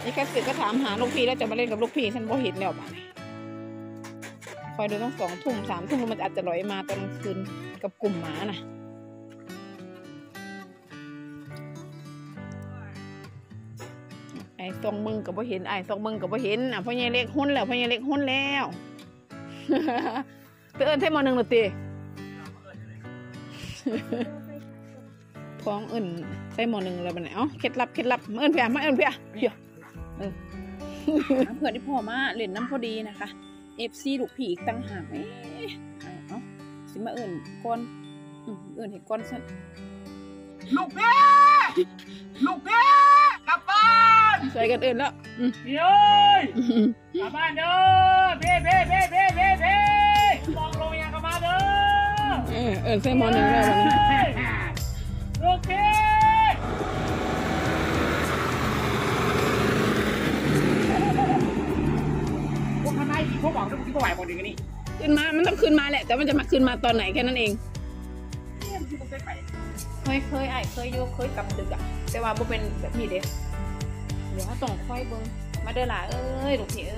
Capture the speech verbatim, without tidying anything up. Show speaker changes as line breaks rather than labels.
นี่แค่สื่อก็ถามหาลูกพี่แล้วจะมาเล่นกับลูกพี่ฉันบ่เห็นแล้วบ้านี่คอยดูต้องสองทุ่มสามทุ่มมันอาจจะลอยมาตอนกลางคืนกับกลุ่มหมาน่ะไอ้ซองมึงกับบ่เห็นไอ้ซองมึงกับบ่เห็นอ่ะพ่อใหญ่เล็กหุ้นแล้วพ่อใหญ่เล็กหุ้นแล้วเตือนเท่มอหนึ่งหรือตีท้องอื่นใส่หมอหนึ่งเลยบันไหนเอ้าเคล็ดลับเคล็ดลับเอิญเพียมาเอิญเพียเพียเออน้ำเผื่อที่พ่อมาเล่นน้ำพอดีนะคะเอฟซีลูกผีอีกตั้งหากเอ๊ะเอ้าสิมาเอิญก้อนเอิญเห็นก้อนสั้น
ลูกเบ้ลูกเบ้กลับบ้าน
ใส่กันเอิญแล้ว
เฮ้ยกลับบ้านเด้อเบ้เบ้เบ้เบ้เบ้เบ้มองลงยังกลับมาเด้อ
เออเอิญใส่หมอหนึ่งแล้ววันนี้
โอเคพวกทนายพวกบอกทุกที่ก็ไหวหมดอย่างนี้
ขึ้นมามันต้องขึ้นมาแหละแต่มันจะมาขึ้นมาตอนไหนแค่นั้นเองเคยเคยไอ้เคยโยเคยกำดึกอ่ะแต่ว่าบ่เป็นแบบนี้เด้เดี๋ยวต้องค่อยเบิ้งมาเด้อล่ะเอ้ยลูกพี่เอ้